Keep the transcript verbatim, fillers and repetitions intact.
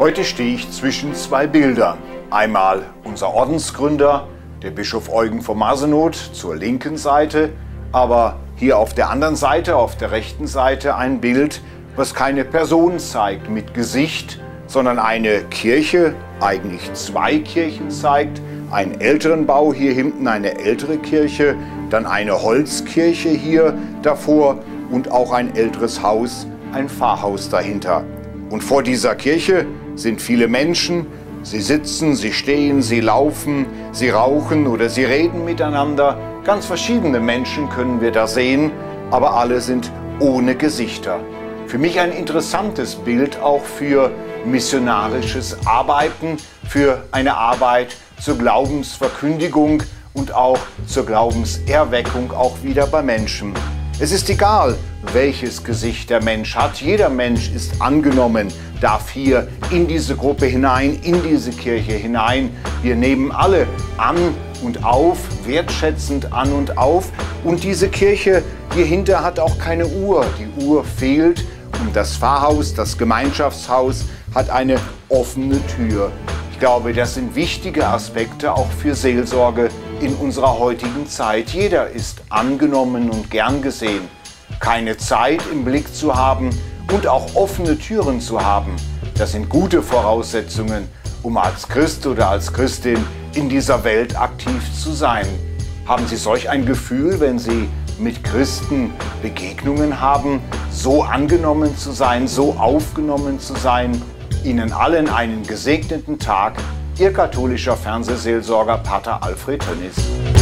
Heute stehe ich zwischen zwei Bildern. Einmal unser Ordensgründer, der Bischof Eugen von Mazenod, zur linken Seite, aber hier auf der anderen Seite, auf der rechten Seite, ein Bild, was keine Person zeigt mit Gesicht, sondern eine Kirche, eigentlich zwei Kirchen zeigt. Einen älteren Bau, hier hinten eine ältere Kirche, dann eine Holzkirche hier davor und auch ein älteres Haus, ein Pfarrhaus dahinter. Und vor dieser Kirche sind viele Menschen. Sie sitzen, sie stehen, sie laufen, sie rauchen oder sie reden miteinander. Ganz verschiedene Menschen können wir da sehen, aber alle sind ohne Gesichter. Für mich ein interessantes Bild auch für missionarisches Arbeiten, für eine Arbeit zur Glaubensverkündigung und auch zur Glaubenserweckung auch wieder bei Menschen. Es ist egal, welches Gesicht der Mensch hat. Jeder Mensch ist angenommen, darf hier in diese Gruppe hinein, in diese Kirche hinein. Wir nehmen alle an und auf, wertschätzend an und auf. Und diese Kirche hier hinter hat auch keine Uhr. Die Uhr fehlt und das Pfarrhaus, das Gemeinschaftshaus hat eine offene Tür. Ich glaube, das sind wichtige Aspekte auch für Seelsorge in unserer heutigen Zeit. Jeder ist angenommen und gern gesehen. Keine Zeit im Blick zu haben und auch offene Türen zu haben, das sind gute Voraussetzungen, um als Christ oder als Christin in dieser Welt aktiv zu sein. Haben Sie solch ein Gefühl, wenn Sie mit Christen Begegnungen haben, so angenommen zu sein, so aufgenommen zu sein? Ihnen allen einen gesegneten Tag, Ihr katholischer Fernsehseelsorger Pater Alfred Tönnies.